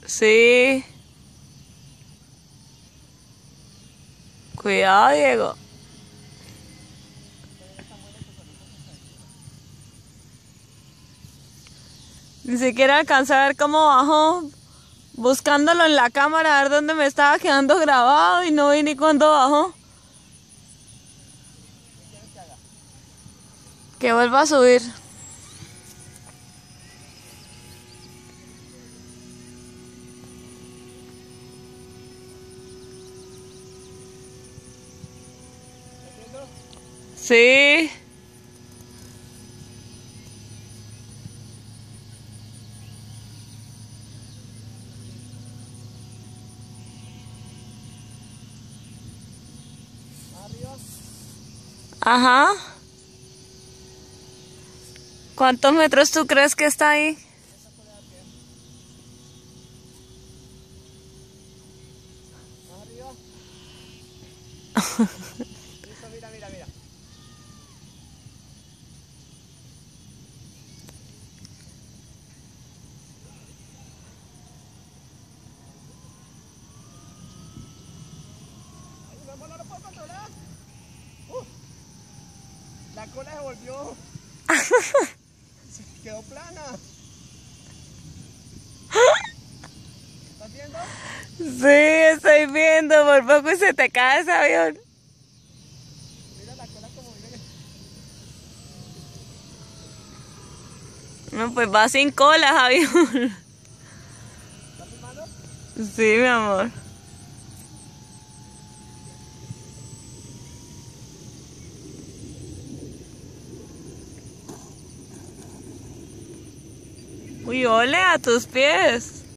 Sí. Cuidado, Diego. Ni siquiera alcancé a ver cómo bajó. Buscándolo en la cámara a ver dónde me estaba quedando grabado y no vi ni cuándo bajó. Que vuelva a subir. Sí. Ajá. ¿Cuántos metros tú crees que está ahí? Listo, mira, mira, mira. Ay, mi amor, no lo puedo controlar. La cola se volvió. Se quedó plana. ¿Estás viendo? Sí, estoy viendo. Por poco se te cae ese avión. Mira la cola como viene. No, pues va sin cola, avión. ¿Estás filmando? Sí, mi amor. Uy, ole a tus pies.